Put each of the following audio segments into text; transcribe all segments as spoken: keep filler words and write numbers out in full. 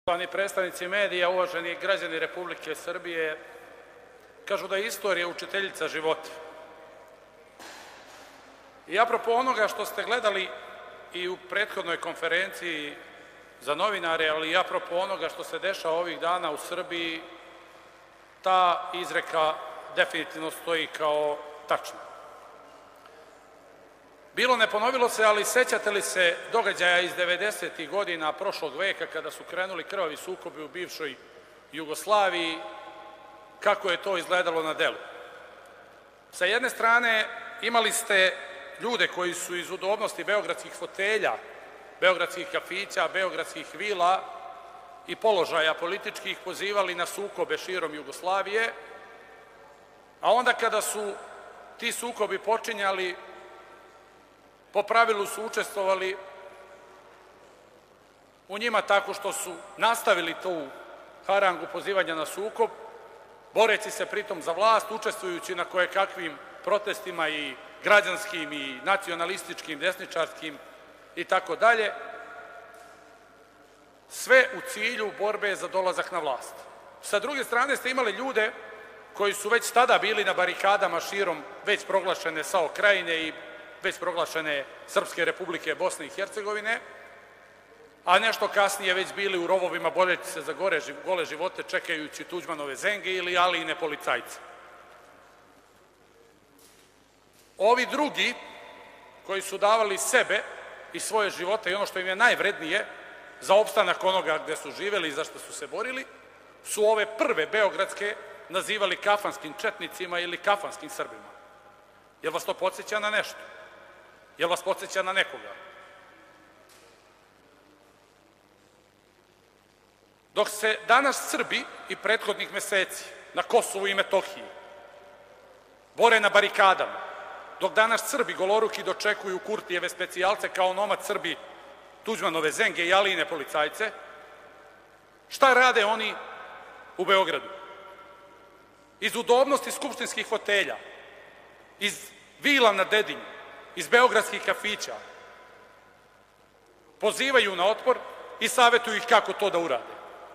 Poštovani predstavnici medija, uvaženi građani Republike Srbije, kažu da je istorija učiteljica života. I apropo onoga što ste gledali i u prethodnoj konferenciji za novinare, ali i apropo onoga što se dešava ovih dana u Srbiji, ta izreka definitivno stoji kao tačna. Bilo ne ponovilo se, ali sećate li se događaja iz devedesetih godina prošlog veka kada su krenuli krvavi sukobi u bivšoj Jugoslaviji, kako je to izgledalo na delu? Sa jedne strane imali ste ljude koji su iz udobnosti beogradskih fotelja, beogradskih kafića, beogradskih vila i položaja političkih pozivali na sukobe širom Jugoslavije, a onda kada su ti sukobi počinjali, po pravilu su učestvovali u njima tako što su nastavili tu harangu pozivanja na sukob, boreći se pritom za vlast, učestvujući na kojekakvim protestima i građanskim i nacionalističkim, desničarskim i tako dalje, sve u cilju borbe za dolazak na vlast. Sa druge strane ste imali ljude koji su već tada bili na barikadama širom već proglašene SAO Krajine i već proglašene Srpske Republike Bosne i Hercegovine, a nešto kasnije već bili u rovovima boreći se za gole živote, čekajući Tuđmanove zenge ili Alijine policajce. Ovi drugi, koji su davali sebe i svoje živote i ono što im je najvrednije za opstanak onoga gde su živeli i za što su se borili, su ove prve beogradske nazivali kafanskim četnicima ili kafanskim Srbima. Jel vas to podsjeća na nešto? Jel vas podsjeća na nekoga? Dok se danas Srbi i prethodnih meseci na Kosovu i Metohiji bore na barikadama, dok danas Srbi goloruki dočekuju Kurtijeve specijalce kao onomad Srbi Tuđmanove zenge i Alijine policajce, šta rade oni u Beogradu? Iz udobnosti skupštinskih fotelja, iz vila na Dedinju, iz beogradskih kafića, pozivaju na otpor i savetuju ih kako to da urade.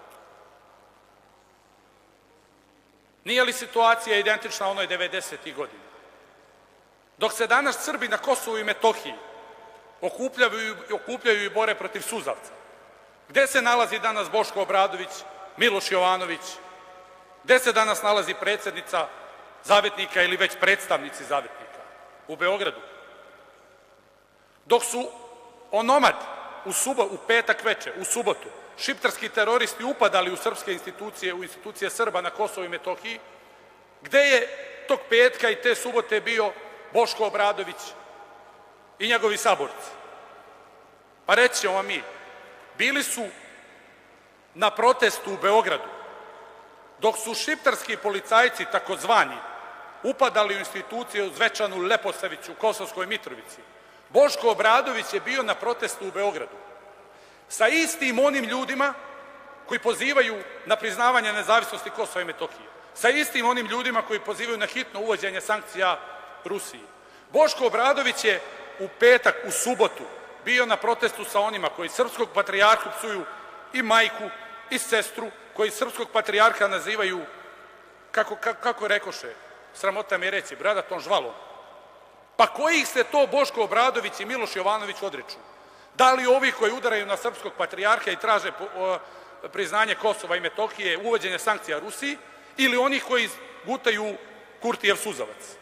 Nije li situacija identična onoj devedesetih godina? Dok se danas Srbi na Kosovu i Metohiji okupljaju i bore protiv suzavca, gde se nalazi danas Boško Obradović, Miloš Jovanović, gde se danas nalazi predsednica Zavetnika ili već predstavnici Zavetnika? U Beogradu. Dok su onomad u petak veče, u subotu, šiptarski teroristi upadali u srpske institucije, u institucije Srba na Kosovu i Metohiji, gde je tog petka i te subote bio Boško Obradović i njegovi saborci? Pa reći ćemo vam mi, bili su na protestu u Beogradu, dok su šiptarski policajci, takozvani, upadali u institucije u Zvečanu, Leposaviću, Kosovskoj Mitrovici. Boško Obradović je bio na protestu u Beogradu sa istim onim ljudima koji pozivaju na priznavanje nezavisnosti Kosova i Metohije, sa istim onim ljudima koji pozivaju na hitno uvođenje sankcija Rusiji. Boško Obradović je u petak, u subotu, bio na protestu sa onima koji srpskog patrijarhu psuju i majku i sestru, koji srpskog patrijarha nazivaju, kako, kako rekoše, sramota mi je reći, bradatom žvalom. Pa kojih se to Boško Obradović i Miloš Jovanović odriču? Da li ovi koji udaraju na srpskog patrijarha i traže priznanje Kosova i Metohije, uvođenje sankcija Rusiji, ili onih koji gutaju Kurtijev suzavac?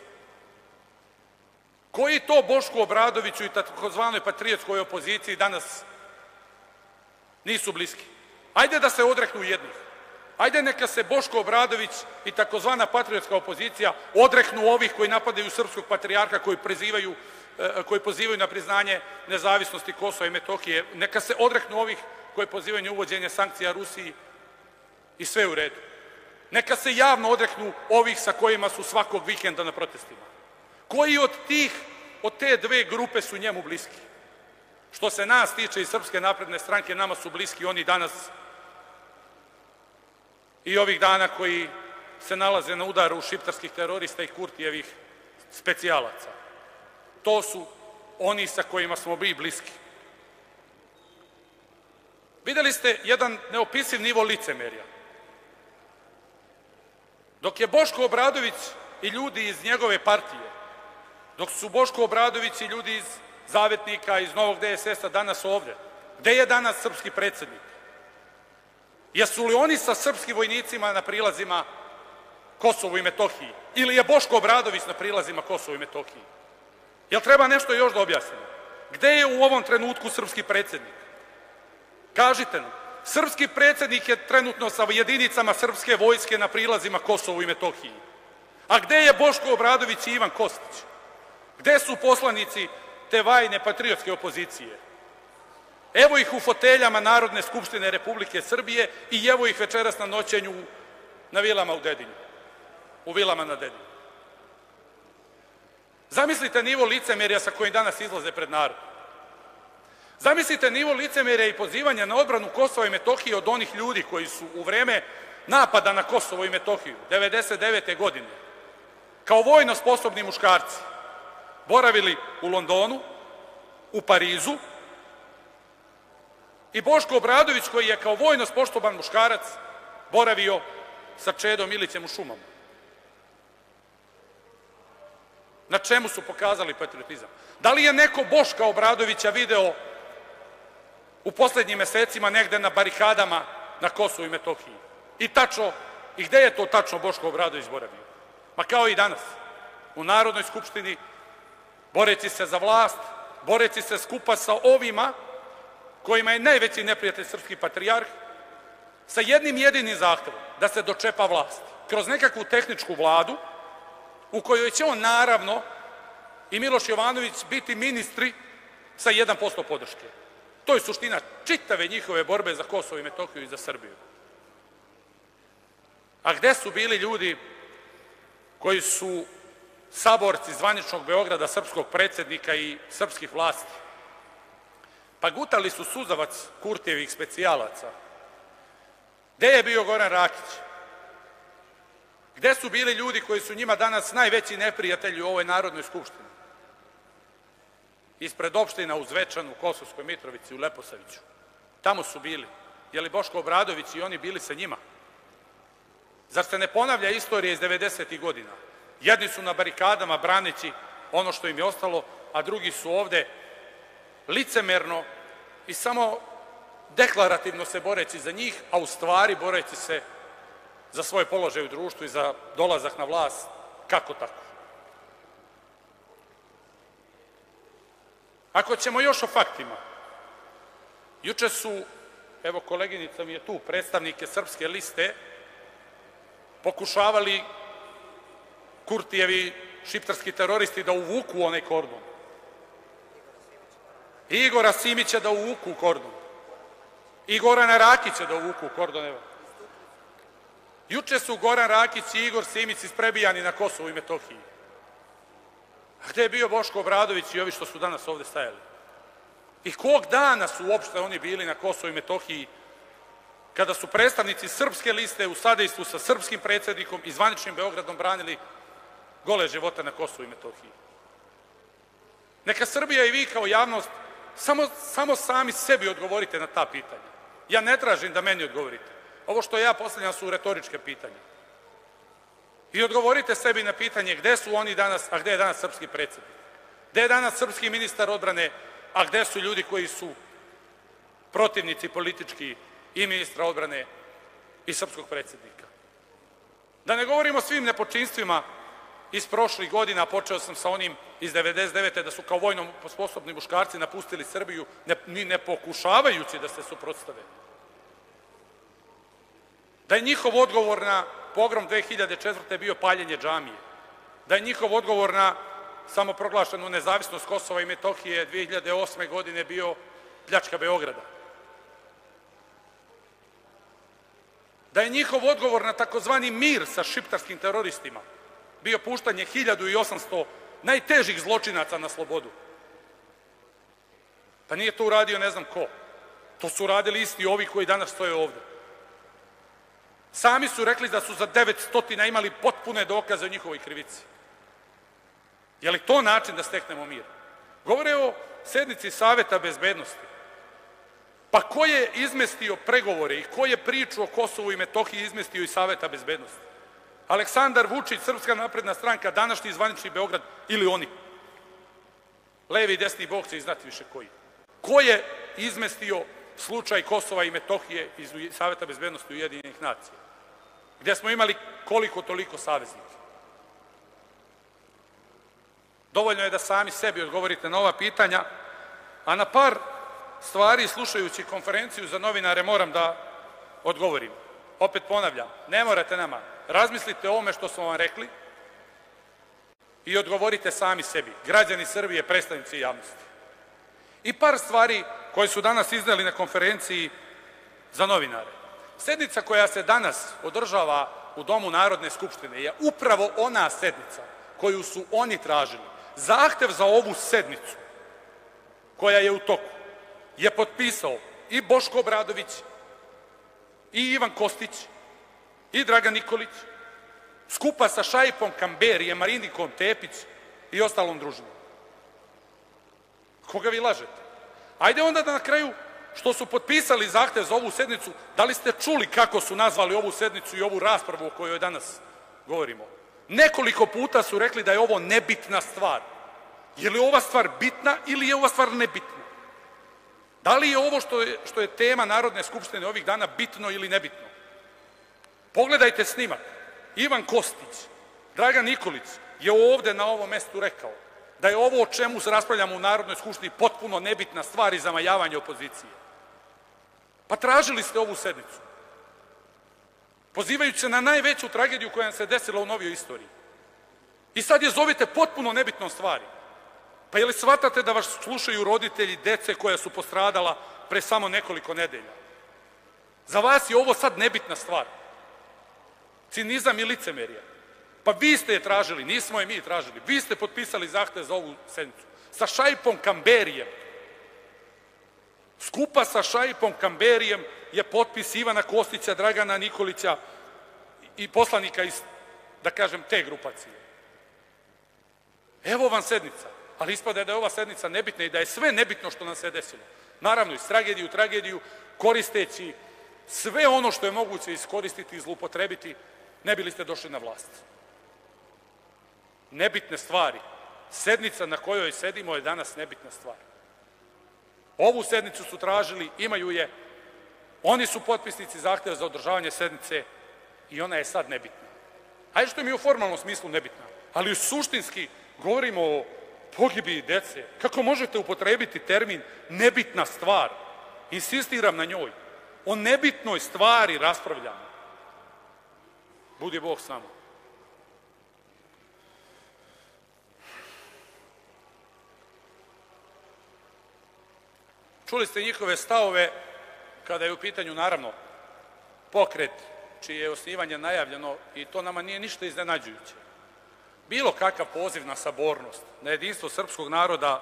Koji to Boško Obradoviću i takozvanoj patriotskoj opoziciji danas nisu bliski? Ajde da se odreknu jednih. Ajde neka se Boško Obradović i takozvana patriotska opozicija odreknu ovih koji napadaju srpskog patrijarha, koji prizivaju, koji pozivaju na priznanje nezavisnosti Kosova i Metohije. Neka se odreknu ovih koji pozivaju na uvođenje sankcija Rusiji i sve u redu. Neka se javno odreknu ovih sa kojima su svakog vikenda na protestima. Koji od tih, od te dve grupe su njemu bliski? Što se nas tiče iz Srpske napredne stranke, nama su bliski oni danas i ovih dana koji se nalaze na udaru šiptarskih terorista i Kurtijevih specijalaca. To su oni sa kojima smo bili bliski. Videli ste jedan neopisiv nivo licemerja. Dok je Boško Obradović i ljudi iz njegove partije, dok su Boško Obradović i ljudi iz Zavetnika, iz Novog D S S-a danas ovde, gde je danas srpski predsednik? Jesu li oni sa srpskim vojnicima na prilazima Kosovu i Metohiji? Ili je Boško Obradović na prilazima Kosovu i Metohiji? Jel treba nešto još da objasnimo? Gde je u ovom trenutku srpski predsednik? Kažite nam, srpski predsednik je trenutno sa jedinicama srpske vojske na prilazima Kosovu i Metohiji. A gde je Boško Obradović i Ivan Kostić? Gde su poslanici te vajne patriotske opozicije? Evo ih u foteljama Narodne skupštine Republike Srbije i evo ih večeras na noćenju na vilama u Dedinju. U vilama na Dedinju. Zamislite nivo licemerja sa kojim danas izlaze pred narod. Zamislite nivo licemerja i pozivanja na odbranu Kosova i Metohije od onih ljudi koji su u vreme napada na Kosovo i Metohiju devedeset devete godine kao vojno sposobni muškarci boravili u Londonu, u Parizu, i Boško Obradović koji je kao vojno sposoban muškarac boravio sa Čedom Ilićem u šumama. Na čemu su pokazali patriotizam? Da li je neko Boška Obradovića video u poslednjim mesecima negde na barikadama na Kosovu i Metohiji? I tačno, i gde je to tačno Boško Obradović boravio? Ma kao i danas, u Narodnoj skupštini, boreći se za vlast, boreći se skupa sa ovima kojima je najveći neprijatelj srpski patrijarh, sa jednim jedinim zahtevom, da se dočepa vlasti, kroz nekakvu tehničku vladu, u kojoj će on, naravno, i Miloš Jovanović biti ministri sa jedan posto podrške. To je suština čitave njihove borbe za Kosovo i Metohiju i za Srbiju. A gde su bili ljudi koji su saborci zvaničnog Beograda, srpskog predsednika i srpskih vlasti? Pa gutali su suzavac Kurtijevih specijalaca. Gde je bio Goran Rakić? Gde su bili ljudi koji su njima danas najveći neprijatelji u ovoj Narodnoj skupštini? Ispred opština u Zvečanu, u Kosovskoj Mitrovici, u Leposaviću. Tamo su bili. Je li Boško Obradović i oni bili sa njima? Zar se ne ponavlja istorija iz devedesetih godina? Jedni su na barikadama braneći ono što im je ostalo, a drugi su ovde licemerno i samo deklarativno se boreći za njih, a u stvari boreći se za svoj položaj u društvu i za dolazak na vlast, kako tako. Ako ćemo još o faktima, juče su, evo koleginica mi je tu, predstavnike Srpske liste, pokušavali Kurtijevi šiptarski teroristi da uvuku onaj kordon. I Igora Simića da uvuku u kordon. I Gorana Rakića da uvuku u kordon, evo. Juče su Goran Rakić i Igor Simić isprebijani na Kosovu i Metohiji. A gde je bio Boško Obradović i ovi što su danas ovde stajali? I kog dana su uopšte oni bili na Kosovu i Metohiji kada su predstavnici Srpske liste u sadejstvu sa srpskim predsednikom i zvaničnim Beogradom branili gole živote na Kosovu i Metohiji? Neka Srbija i vi kao javnost samo, samo sami sebi odgovorite na ta pitanja. Ja ne tražim da meni odgovorite. Ovo što ja postavljam su retoričke pitanja. I odgovorite sebi na pitanje gde su oni danas, a gde je danas srpski predsednik? Gde je danas srpski ministar odbrane, a gde su ljudi koji su protivnici politički i ministra odbrane i srpskog predsednika? Da ne govorimo o svim nepočinstvima iz prošlih godina, počeo sam sa onim iz devedeset devete da su kao vojno sposobni muškarci napustili Srbiju, ni ne pokušavajući da se suprotstave. Da je njihov odgovor na pogrom dve hiljade četvrte bio paljenje džamije. Da je njihov odgovor na samoproglašenu nezavisnost Kosova i Metohije dve hiljade osme godine bio pljačka Beograda. Da je njihov odgovor na takozvani mir sa šiptarskim teroristima bio puštanje hiljadu i osamsto najtežih zločinaca na slobodu. Pa nije to uradio ne znam ko. To su radili isti ovi koji danas stoje ovde. Sami su rekli da su za devetsto imali potpune dokaze o njihovoj krivici. Je li to način da steknemo mir? Govore o sednici Saveta bezbednosti. Pa ko je izmestio pregovore i ko je priču o Kosovu i Metohiji izmestio iz Saveta bezbednosti? Aleksandar Vučić, Srpska napredna stranka, današnji zvanični Beograd ili oni? Levi i desni Bog će i znati više koji. Ko je izmestio slučaj Kosova i Metohije iz Saveta bezbednosti Ujedinjenih nacija, gde smo imali koliko toliko saveznika? Dovoljno je da sami sebi odgovorite na ova pitanja, a na par stvari, slušajući konferenciju za novinare, moram da odgovorim. Opet ponavljam, ne morate nama, razmislite o ovome što smo vam rekli i odgovorite sami sebi, građani Srbije, predstavnici javnosti. I par stvari koje su danas izneli na konferenciji za novinare. Sednica koja se danas održava u Domu Narodne skupštine je upravo ona sednica koju su oni tražili. Zahtev za ovu sednicu koja je u toku je potpisao i Boško Obradović, i Ivan Kostić, i Dragan Nikolić, skupa sa Šaipom Kamberijem, Marinikom Tepić i ostalom družinom. Koga vi lažete? Ajde onda da na kraju, što su potpisali zahtev za ovu sednicu, da li ste čuli kako su nazvali ovu sednicu i ovu raspravu o kojoj danas govorimo? Nekoliko puta su rekli da je ovo nebitna stvar. Je li ova stvar bitna ili je ova stvar nebitna? Da li je ovo što je, što je tema Narodne skupštine ovih dana bitno ili nebitno? Pogledajte snimak. Ivan Kostić, Dragan Nikolić je ovde na ovom mestu rekao da je ovo o čemu se raspravljamo u Narodnoj skupštini potpuno nebitna stvar i zamajavanje opozicije. Pa tražili ste ovu sednicu, pozivajući se na najveću tragediju koja se desila u novijoj istoriji. I sad je zovete potpuno nebitnom stvari. Pa je li shvatate da vas slušaju roditelji dece koja su postradala pre samo nekoliko nedelja? Za vas je ovo sad nebitna stvar. Cinizam i licemerje. Pa vi ste je tražili, nismo je mi tražili. Vi ste potpisali zahtev za ovu sednicu. Sa Šaipom Kamberijem. Skupa sa Šaipom Kamberijem je potpis Ivana Kostića, Dragana Nikolića i poslanika iz, da kažem, te grupacije. Evo vam sednica. Ali ispada da je ova sednica nebitna i da je sve nebitno što nam se desilo. Naravno, iz tragediju u tragediju, koristeći sve ono što je moguće iskoristiti i zloupotrebiti, ne bili ste došli na vlast. Nebitne stvari. Sednica na kojoj sedimo je danas nebitna stvar. Ovu sednicu su tražili, imaju je, oni su potpisnici zahteva za održavanje sednice i ona je sad nebitna. Ajde što mi je u formalnom smislu nebitna, ali u suštinski govorimo o pogibiji dece. Kako možete upotrebiti termin nebitna stvar? Insistiram na njoj. O nebitnoj stvari raspravljamo. Budi Bog s nama. Čuli ste njihove stavove kada je u pitanju, naravno, pokret čije je osnivanje najavljeno i to nama nije ništa iznenađujuće. Bilo kakav poziv na sabornost, na jedinstvo srpskog naroda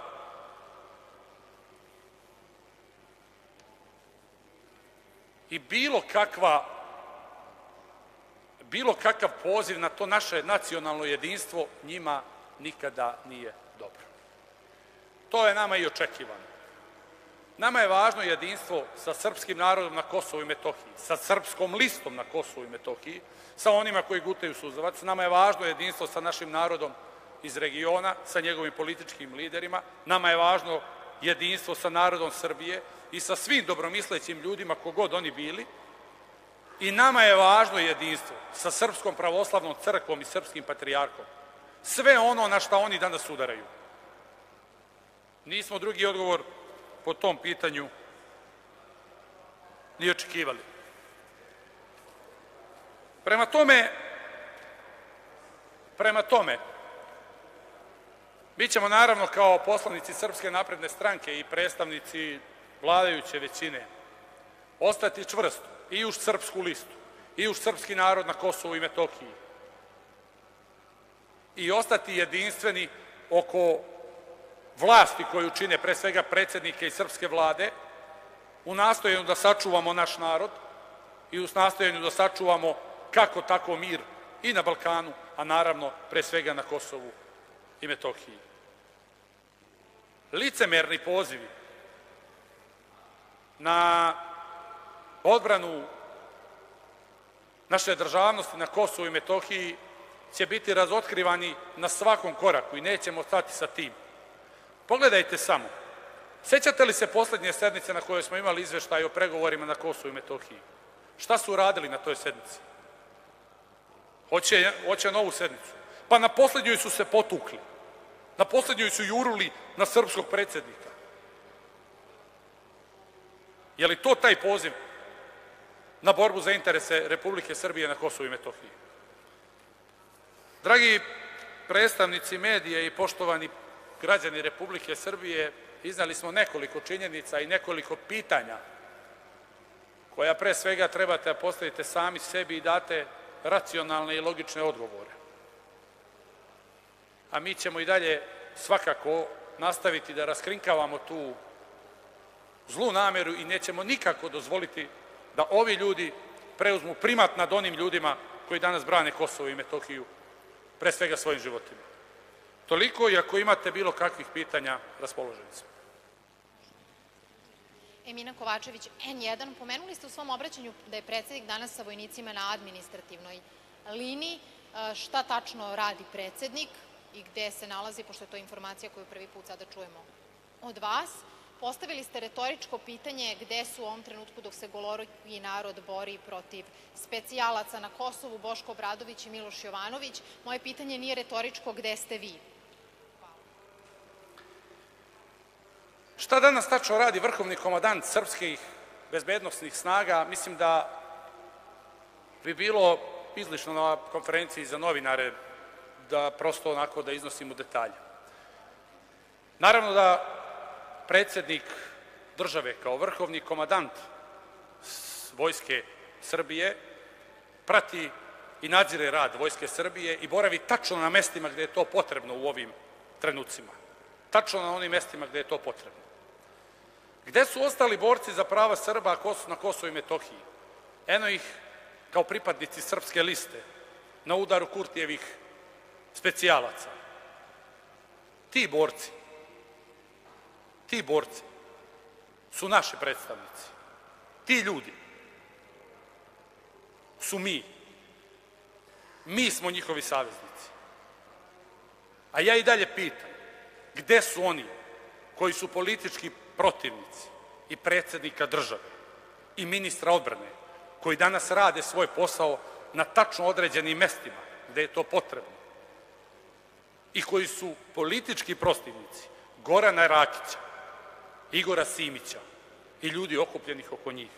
i bilo kakva, bilo kakav poziv na to naše nacionalno jedinstvo njima nikada nije dobro. To je nama i očekivano. Nama je važno jedinstvo sa srpskim narodom na Kosovu i Metohiji, sa srpskom listom na Kosovu i Metohiji, sa onima koji gutaju suzavac. Nama je važno jedinstvo sa našim narodom iz regiona, sa njegovim političkim liderima. Nama je važno jedinstvo sa narodom Srbije i sa svim dobromislećim ljudima, kogod oni bili. I nama je važno jedinstvo sa Srpskom pravoslavnom crkvom i srpskim patrijarhom. Sve ono na šta oni danas udaraju. Nismo drugi odgovor po tom pitanju ni očekivali. Prema tome, prema tome, mi ćemo naravno kao poslanici Srpske napredne stranke i predstavnici vladajuće većine ostati čvrsto i uz srpsku listu i uz srpski narod na Kosovu i Metohiji i ostati jedinstveni oko vlasti koju čine pre svega predsjednike i srpske vlade u nastojanju da sačuvamo naš narod i u nastojanju da sačuvamo kako tako mir i na Balkanu, a naravno pre svega na Kosovu i Metohiji. Licemerni pozivi na odbranu naše državnosti na Kosovu i Metohiji će biti razotkrivani na svakom koraku i nećemo stati sa tim. Pogledajte samo. Sećate li se poslednje sednice na kojoj smo imali izveštaj o pregovorima na Kosovu i Metohiji? Šta su uradili na toj sednici? Hoće, hoće novu sednicu. Pa na poslednjoj su se potukli. Na poslednjoj su juruli na srpskog predsjednika. Je li to taj poziv na borbu za interese Republike Srbije na Kosovu i Metohiji? Dragi predstavnici medija i poštovani građani Republike Srbije, iznali smo nekoliko činjenica i nekoliko pitanja koja pre svega trebate da postavite sami sebi i date racionalne i logične odgovore. A mi ćemo i dalje svakako nastaviti da raskrinkavamo tu zlu nameru i nećemo nikako dozvoliti da ovi ljudi preuzmu primat nad onim ljudima koji danas brane Kosovo i Metohiju, pre svega svojim životima. Toliko, i ako imate bilo kakvih pitanja, raspoloženi smo. Emina Kovačević, N jedan, pomenuli ste u svom obraćanju da je predsjednik danas sa vojnicima na administrativnoj liniji. Šta tačno radi predsjednik i gde se nalazi, pošto je to informacija koju prvi put sada čujemo od vas? Postavili ste retoričko pitanje gde su u ovom trenutku dok se goloruki narod bori protiv specijalaca na Kosovu, Boško Obradović i Miloš Jovanović. Moje pitanje nije retoričko, gde ste vi? Šta danas tačno radi vrhovni komandant srpskih bezbednosnih snaga? Mislim da bi bilo izlišno na konferenciji za novinare da prosto onako da iznosimo detalje. Naravno da predsjednik države kao vrhovni komandant Vojske Srbije prati i nadzire rad Vojske Srbije i boravi tačno na mestima gde je to potrebno u ovim trenucima. Tačno na onim mestima gde je to potrebno. Gde su ostali borci za prava Srba na Kosovu i Metohiji? Eno ih kao pripadnici Srpske liste na udaru Kurtijevih specijalaca. Ti borci, ti borci su naši predstavnici. Ti ljudi su mi. Mi smo njihovi saveznici. A ja i dalje pitam, gde su oni koji su politički protivnici i predsjednika države i ministra odbrane, koji danas rade svoj posao na tačno određenim mestima gde je to potrebno i koji su politički protivnici Gorana Rakića, Igora Simića i ljudi okupljenih oko njih?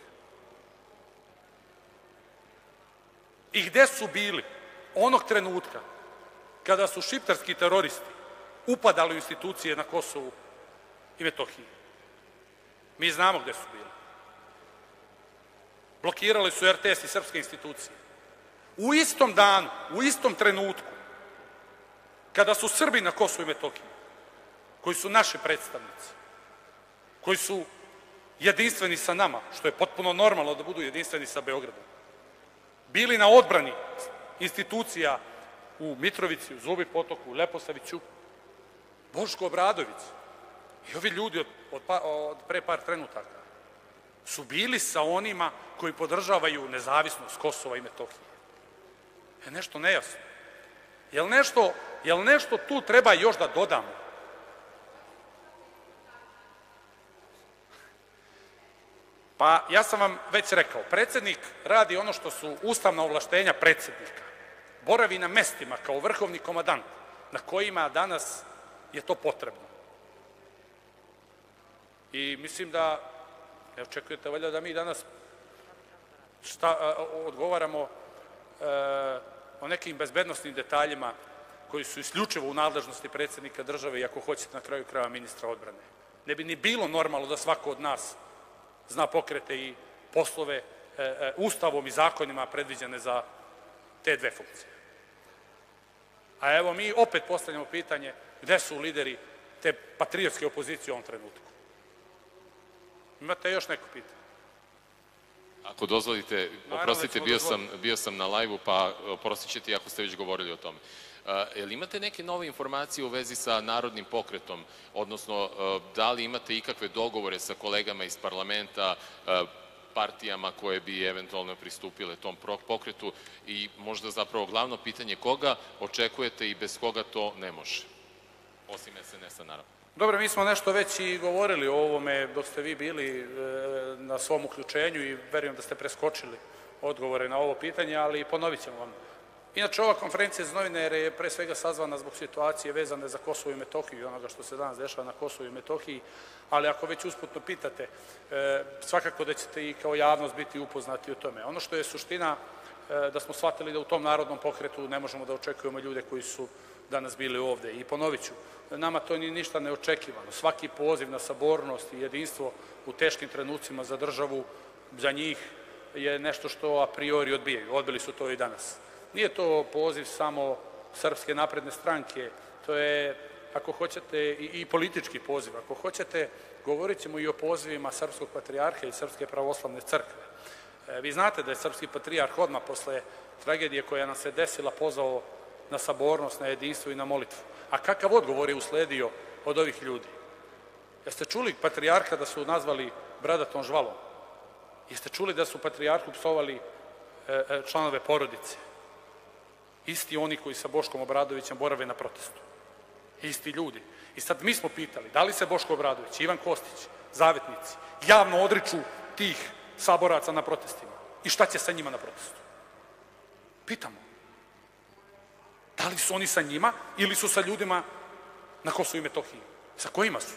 I gde su bili onog trenutka kada su šiptarski teroristi upadali u institucije na Kosovu i Metohiji? Mi znamo gde su bili. Blokirali su R T S i srpske institucije. U istom danu, u istom trenutku, kada su Srbi na Kosovu i Metohiji, koji su naši predstavnici, koji su jedinstveni sa nama, što je potpuno normalno da budu jedinstveni sa Beogradom, bili na odbrani institucija u Mitrovici, u Zubi Potoku, u Leposaviću, Boško Obradović i ovi ljudi od, od, od pre par trenutaka su bili sa onima koji podržavaju nezavisnost Kosova i Metohije. Je nešto nejasno. Jel nešto, jel nešto tu treba još da dodamo? Pa ja sam vam već rekao, predsjednik radi ono što su ustavna ovlaštenja predsjednika. Boravi na mestima kao vrhovni komandant na kojima danas je to potrebno. I mislim da, ne očekujete valjda da mi danas šta, odgovaramo e, o nekim bezbednosnim detaljima koji su isključivo u nadležnosti predsjednika države i ako hoćete na kraju krajeva ministra odbrane. Ne bi ni bilo normalno da svako od nas zna pokrete i poslove e, e, ustavom i zakonima predviđene za te dve funkcije. A evo mi opet postavljamo pitanje gde su lideri te patriotske opozicije u ovom trenutku. Imate još neko pitanje? Ako dozvolite, oprostite, bio sam, bio sam na lajvu, pa oprostit ćete ako ste već govorili o tome. Jel imate neke nove informacije u vezi sa Narodnim pokretom, odnosno da li imate ikakve dogovore sa kolegama iz parlamenta, partijama koje bi eventualno pristupile tom pokretu i možda zapravo glavno pitanje koga očekujete i bez koga to ne može, osim S N S-a naravno? Dobro, mi smo nešto već i govorili o ovome dok ste vi bili na svom uključenju i verujem da ste preskočili odgovore na ovo pitanje, ali ponovit ćemo vam. Inače, ova konferencija za novinare je pre svega sazvana zbog situacije vezane za Kosovo i Metohiju i onoga što se danas dešava na Kosovu i Metohiji, ali ako već usputno pitate, svakako da ćete i kao javnost biti upoznati o tome. Ono što je suština, da smo shvatili da u tom narodnom pokretu ne možemo da očekujemo ljude koji su danas bili ovde. I ponovit ću, nama to nije ništa neočekivano. Svaki poziv na sabornost i jedinstvo u teškim trenucima za državu, za njih je nešto što a priori odbijaju. Odbili su to i danas. Nije to poziv samo Srpske napredne stranke, to je, ako hoćete, i politički poziv. Ako hoćete, govorit ćemo i o pozivima Srpskog patrijarha i Srpske pravoslavne crkve. Vi znate da je Srpski patrijarh odmah posle tragedije koja nam se desila pozvao na sabornost, na jedinstvo i na molitvu. A kakav odgovor je usledio od ovih ljudi? Jeste čuli patrijarha da su nazvali bradatom žvalom? Jeste čuli da su patrijarhu psovali članove porodice? Isti oni koji sa Boškom Obradovićem borave na protestu. Isti ljudi. I sad mi smo pitali da li se Boško Obradović, Ivan Kostić, zavetnici, javno odriču tih saboraca na protestima i šta će sa njima na protestu? Pitamo. Da li su oni sa njima ili su sa ljudima na Kosovu i Metohiji? Sa kojima su?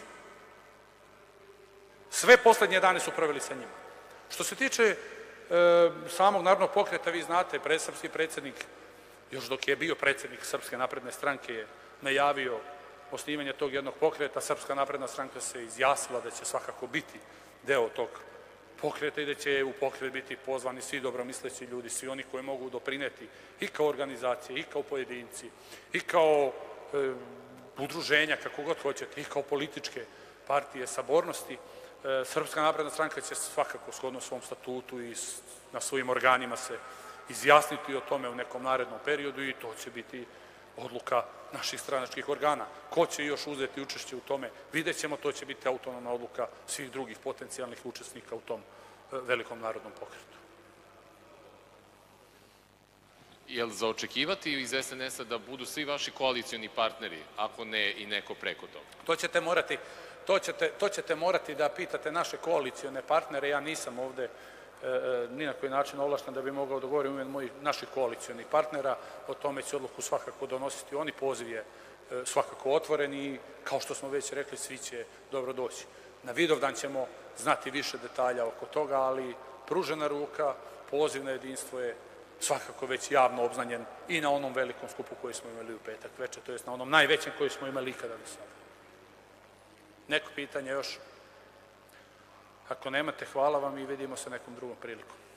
Sve poslednje dane su proveli sa njima. Što se tiče samog narodnog pokreta, vi znate, srpski predsednik, još dok je bio predsednik Srpske napredne stranke, je najavio osnivanje tog jednog pokreta. Srpska napredna stranka se izjasnila da će svakako biti deo tog pokreta i da će u pokret biti pozvani svi dobromisleći ljudi, svi oni koji mogu doprineti i kao organizacije, i kao pojedinci, i kao udruženja, kako god hoćete, i kao političke partije sabornosti. Srpska napredna stranka će svakako shodno svom statutu i na svojim organima se izjasniti o tome u nekom narednom periodu i to će biti odluka naših stranačkih organa. Ko će još uzeti učešće u tome, vidjet ćemo, to će biti autonomna odluka svih drugih potencijalnih učesnika u tom velikom narodnom pokretu. Je li za očekivati iz S N S-a da budu svi vaši koalicioni partneri, ako ne i neko preko toga? To ćete morati, to ćete morati da pitate naše koalicione partnere. Ja nisam ovde ni na koji način ovlašten da bi mogao da govorim u ime mojih naših koalicionih partnera. O tome će odluku svakako donositi oni. Poziv je svakako otvoren i, kao što smo već rekli, svi će dobro doći. Na Vidovdan ćemo znati više detalja oko toga, ali pružena ruka, poziv na jedinstvo je svakako već javno obznanjen i na onom velikom skupu koji smo imali u petak veče, to je na onom najvećem koji smo imali ikada do sada. Neko pitanje još? Ako nemate, hvala vam i vidimo se nekom drugom prilikom.